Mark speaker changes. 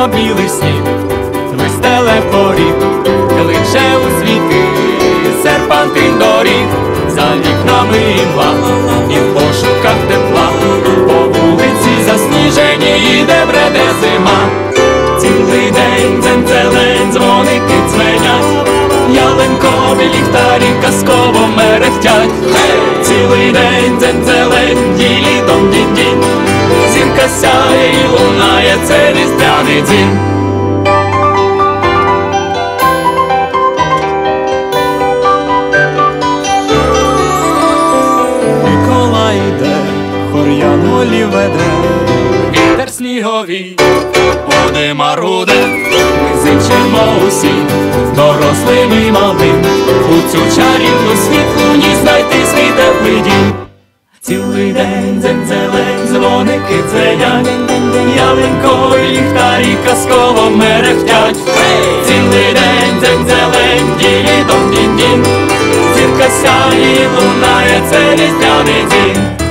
Speaker 1: білий сніг вистеле поріг, кличе у світи серпантин доріг, за вікнами імла і в пошуках тепла, по вулиці засніжені іде бреде зима. Цілий день дзень-зелень, дзвоники дзвенять, ялинкові ліхтарі казково мерехтять. Цілий день дзень-зелень, ділі-дом дінь-дінь, зірка сяє і лунає, це різдвяний дзвін. Миколай іде, хор янголів веде, вітер сніговий води маруде. Ми зичимо усі, дорослим і малим, у цю чарівну світлу ніч знайти свій теплий дім. Цілий день дзень-зелень, дзвоники дзвенять, ялинкові ліхтарі казково мерехтять. Цілий день дзень-зелень, ділі-дом дінь-дінь, зірка сяє і лунає, це різдвяний дзвін.